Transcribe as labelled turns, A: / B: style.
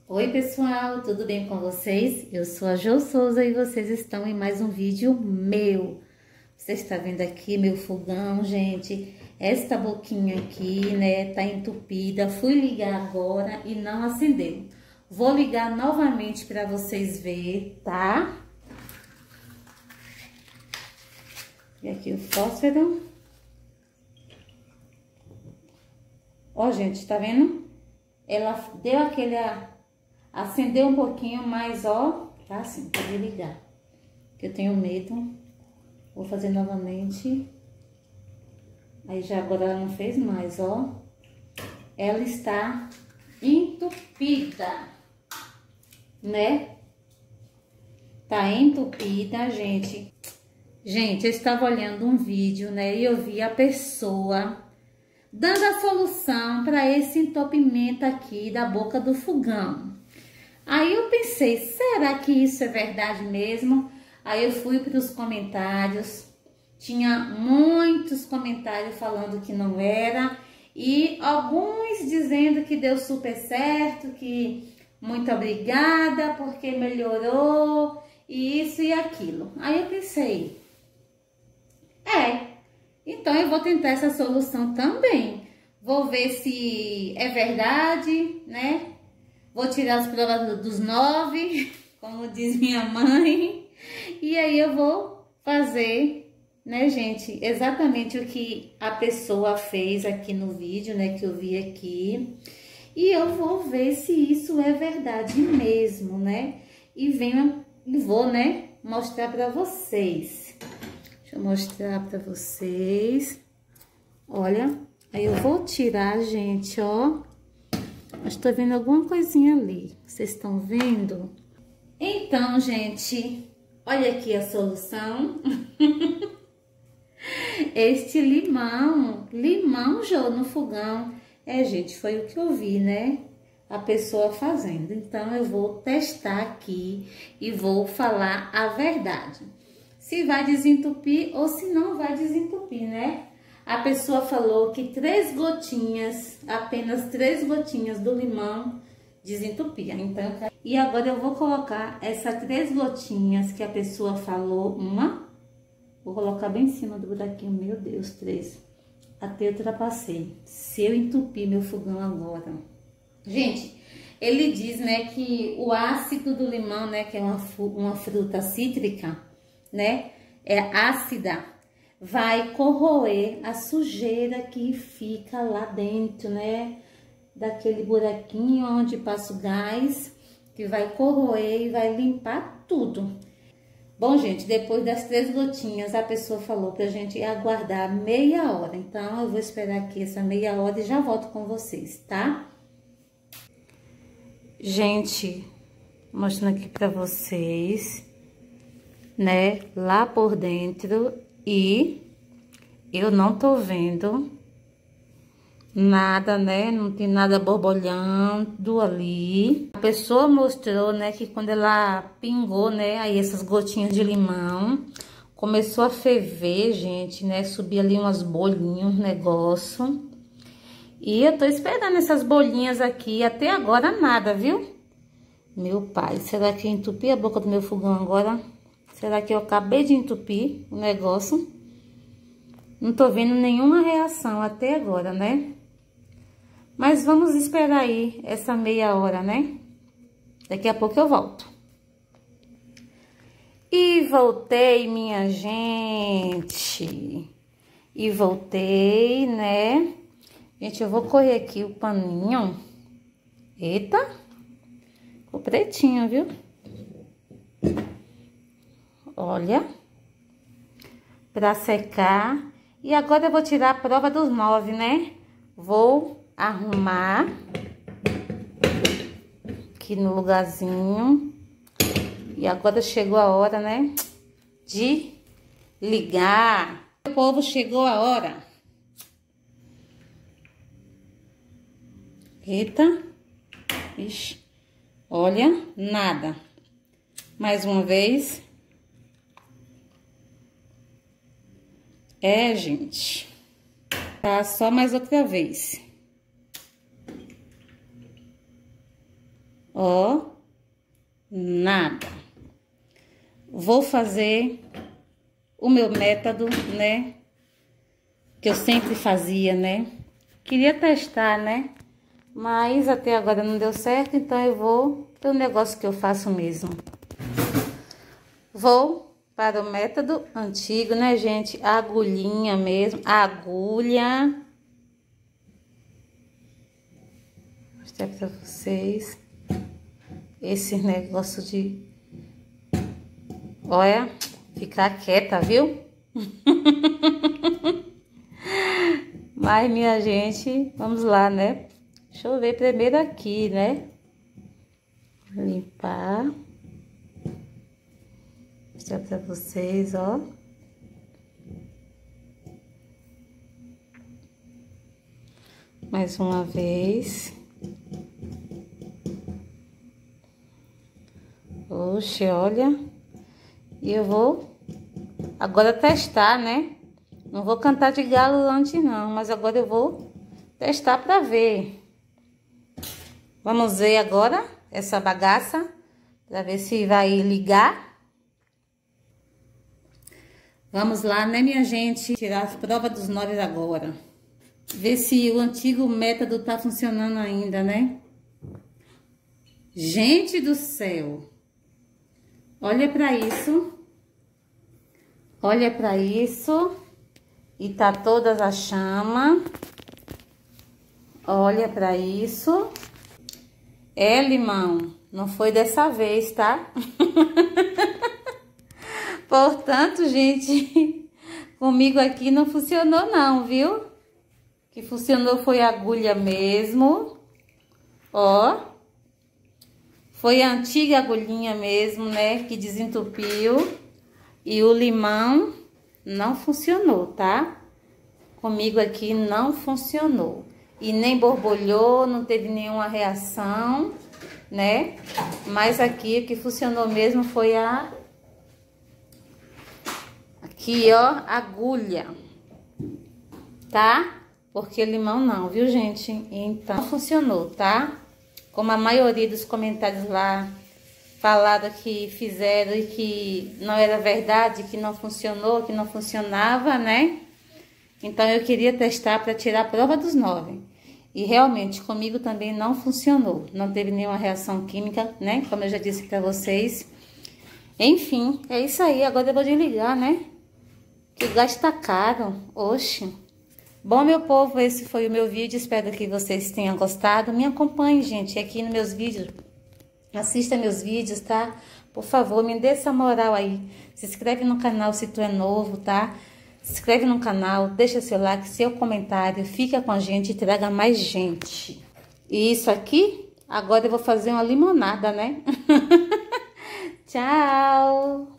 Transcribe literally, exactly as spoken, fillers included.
A: Oi pessoal, tudo bem com vocês? Eu sou a Jo Souza e vocês estão em mais um vídeo meu. Você está vendo aqui meu fogão, gente? Esta boquinha aqui, né, tá entupida. Fui ligar agora e não acendeu. Vou ligar novamente para vocês verem, tá? E aqui o fósforo. Ó, gente, tá vendo? Ela deu aquele... Acendeu um pouquinho, mas ó, tá assim, pode ligar. Que eu tenho medo. Vou fazer novamente. Aí já agora ela não fez mais, ó. Ela está entupida, né? Tá entupida, gente. Gente, eu estava olhando um vídeo, né? E eu vi a pessoa dando a solução para esse entupimento aqui da boca do fogão. Aí eu pensei, será que isso é verdade mesmo? Aí eu fui para os comentários, tinha muitos comentários falando que não era, e alguns dizendo que deu super certo, que muito obrigada, porque melhorou, e isso e aquilo. Aí eu pensei, é, então eu vou tentar essa solução também. Vou ver se é verdade, né? Vou tirar as provas dos nove, como diz minha mãe. E aí eu vou fazer, né, gente, exatamente o que a pessoa fez aqui no vídeo, né, que eu vi aqui. E eu vou ver se isso é verdade mesmo, né? E venho e vou, né, mostrar pra vocês. Deixa eu mostrar pra vocês. Olha, aí eu vou tirar, gente, ó. Estou vendo alguma coisinha ali. Vocês estão vendo? Então, gente, olha aqui a solução. Este limão, limão, Jô, no fogão. É, gente, foi o que eu vi, né? A pessoa fazendo. Então, eu vou testar aqui e vou falar a verdade. Se vai desentupir ou se não vai desentupir, né? A pessoa falou que três gotinhas, apenas três gotinhas do limão desentupia. Então, e agora eu vou colocar essas três gotinhas que a pessoa falou, uma, vou colocar bem em cima do buraquinho, meu Deus, três. Até eu ultrapassei. Se eu entupir meu fogão agora. Gente, ele diz, né, que o ácido do limão, né, que é uma, uma fruta cítrica, né, é ácida, vai corroer a sujeira que fica lá dentro, né? Daquele buraquinho onde passa o gás, que vai corroer e vai limpar tudo. Bom, gente, depois das três gotinhas, a pessoa falou pra gente aguardar meia hora. Então, eu vou esperar aqui essa meia hora e já volto com vocês, tá? Gente, mostrando aqui pra vocês, né? Lá por dentro... E eu não tô vendo nada, né? Não tem nada borbulhando ali. A pessoa mostrou, né, que quando ela pingou, né, aí essas gotinhas de limão, começou a ferver, gente, né? Subir ali umas bolinhas, um negócio. E eu tô esperando essas bolinhas aqui, até agora nada, viu? Meu pai, será que eu entupi a boca do meu fogão agora? Será que eu acabei de entupir o negócio? Não tô vendo nenhuma reação até agora, né? Mas vamos esperar aí essa meia hora, né? Daqui a pouco eu volto. E voltei, minha gente. E voltei, né? Gente, eu vou correr aqui o paninho. Eita! Ficou pretinho, viu? Olha, para secar. E agora eu vou tirar a prova dos nove, né? Vou arrumar aqui no lugarzinho. E agora chegou a hora, né? De ligar. Meu povo, chegou a hora. Eita. Ixi. Olha, nada. Mais uma vez. É, gente, tá, só mais outra vez. Ó, nada. Vou fazer o meu método, né? Que eu sempre fazia, né? Queria testar, né? Mas até agora não deu certo, então eu vou para o negócio que eu faço mesmo. Vou para o método antigo, né, gente? A agulhinha mesmo, a agulha. Vou mostrar para vocês esse negócio de... Olha, ficar quieta, viu? Mas, minha gente, vamos lá, né? Deixa eu ver primeiro aqui, né? Limpar. Vou mostrar pra vocês, ó. Mais uma vez. Oxe, olha. E eu vou agora testar, né? Não vou cantar de galo antes não, mas agora eu vou testar pra ver. Vamos ver agora essa bagaça, pra ver se vai ligar. Vamos lá, né, minha gente? Tirar as provas dos nove agora. Ver se o antigo método tá funcionando ainda, né? Gente do céu! Olha pra isso. Olha pra isso. E tá todas as chamas. Olha pra isso. É, limão. Não foi dessa vez, tá? Portanto, gente, comigo aqui não funcionou não, viu? O que funcionou foi a agulha mesmo. Ó. Foi a antiga agulhinha mesmo, né? Que desentupiu. E o limão não funcionou, tá? Comigo aqui não funcionou. E nem borbulhou, não teve nenhuma reação, né? Mas aqui o que funcionou mesmo foi a... Aqui, ó, agulha. Tá? Porque limão não, viu, gente? Então, funcionou, tá? Como a maioria dos comentários lá falaram que fizeram e que não era verdade, que não funcionou, que não funcionava, né? Então, eu queria testar para tirar a prova dos nove. E realmente, comigo também não funcionou. Não teve nenhuma reação química, né? Como eu já disse para vocês. Enfim, é isso aí. Agora eu vou desligar, né? Que o gás tá caro. Oxe. Bom, meu povo, esse foi o meu vídeo. Espero que vocês tenham gostado. Me acompanhe, gente, aqui nos meus vídeos. Assista meus vídeos, tá? Por favor, me dê essa moral aí. Se inscreve no canal se tu é novo, tá? Se inscreve no canal, deixa seu like, seu comentário, fica com a gente e traga mais gente. E isso aqui, agora eu vou fazer uma limonada, né? Tchau!